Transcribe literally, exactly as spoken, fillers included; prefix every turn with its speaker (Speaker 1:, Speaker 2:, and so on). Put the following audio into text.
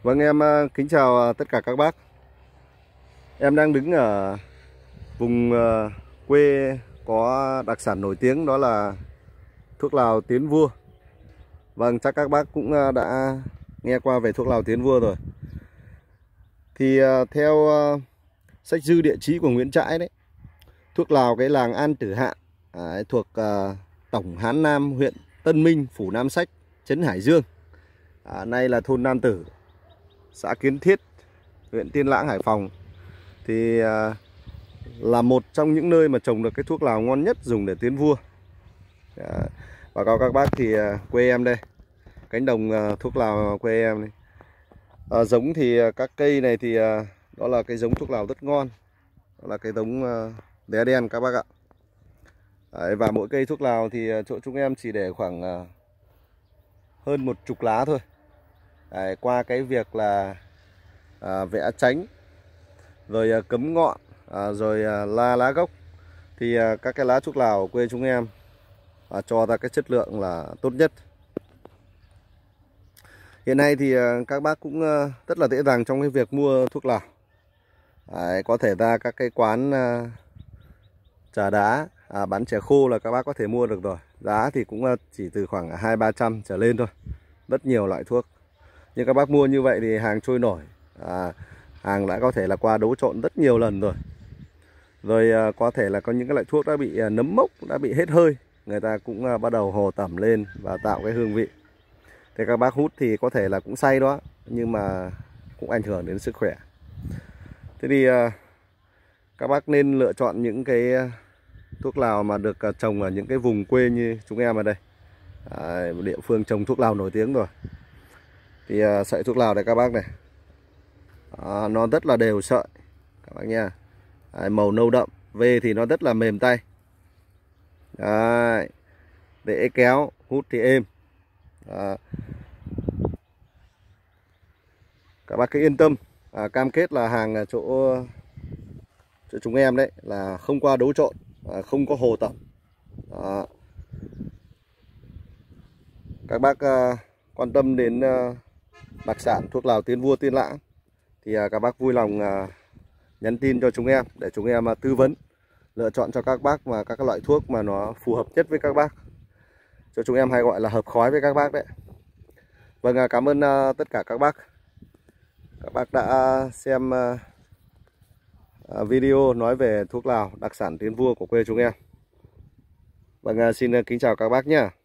Speaker 1: Vâng, em uh, kính chào uh, tất cả các bác. Em đang đứng ở vùng uh, quê có đặc sản nổi tiếng, đó là thuốc lào Tiến Vua. Vâng, chắc các bác cũng uh, đã nghe qua về thuốc lào Tiến Vua rồi. Thì uh, theo uh, sách dư địa chí của Nguyễn Trãi đấy, thuốc lào cái làng An Tử Hạ à, thuộc uh, tổng Hán Nam, huyện Tân Minh, phủ Nam Sách, trấn Hải Dương, à, nay là thôn Nam Tử, xã Kiến Thiết, huyện Tiên Lãng, Hải Phòng, thì à, là một trong những nơi mà trồng được cái thuốc lào ngon nhất dùng để tiến vua. À, báo cáo các bác thì à, quê em đây, cánh đồng à, thuốc lào quê em này. À, giống thì à, các cây này thì à, đó là cái giống thuốc lào rất ngon, đó là cái giống à, đé đen các bác ạ. Đấy, và mỗi cây thuốc lào thì à, chỗ chúng em chỉ để khoảng à, hơn một chục lá thôi. Đấy, qua cái việc là à, vẽ chánh, rồi à, cấm ngọn, à, rồi à, la lá gốc, thì à, các cái lá thuốc lào ở quê chúng em à, cho ra cái chất lượng là tốt nhất. Hiện nay thì à, các bác cũng à, rất là dễ dàng trong cái việc mua thuốc lào. Đấy, có thể ra các cái quán à, trà đá à, bán chè khô là các bác có thể mua được rồi. Giá thì cũng à, chỉ từ khoảng hai ba trăm trở lên thôi. Rất nhiều loại thuốc. Nhưng các bác mua như vậy thì hàng trôi nổi, à, hàng đã có thể là qua đấu trộn rất nhiều lần rồi. Rồi à, có thể là có những cái loại thuốc đã bị à, nấm mốc, đã bị hết hơi, người ta cũng à, bắt đầu hồ tẩm lên và tạo cái hương vị. Thì các bác hút thì có thể là cũng say đó, nhưng mà cũng ảnh hưởng đến sức khỏe. Thế thì à, các bác nên lựa chọn những cái à, thuốc lào mà được à, trồng ở những cái vùng quê như chúng em ở đây. À, địa phương trồng thuốc lào nổi tiếng rồi. Thì à, sợi thuốc lào này các bác này, à, nó rất là đều sợi các bác nha. Đấy, màu nâu đậm, về thì nó rất là mềm tay. Đấy, dễ kéo, hút thì êm. Đó. Các bác cứ yên tâm, à, cam kết là hàng ở chỗ chỗ chúng em đấy là không qua đấu trộn, à, không có hồ tẩm. Đó. Các bác à, quan tâm đến à, đặc sản thuốc lào Tiến Vua Tiên Lãng thì à, các bác vui lòng à, nhắn tin cho chúng em để chúng em à, tư vấn lựa chọn cho các bác mà các loại thuốc mà nó phù hợp nhất với các bác, cho chúng em hay gọi là hợp khói với các bác đấy. Vâng, à, cảm ơn à, tất cả các bác các bác đã xem à, à, video nói về thuốc lào đặc sản Tiến Vua của quê chúng em. Vâng, à, xin kính chào các bác nhé.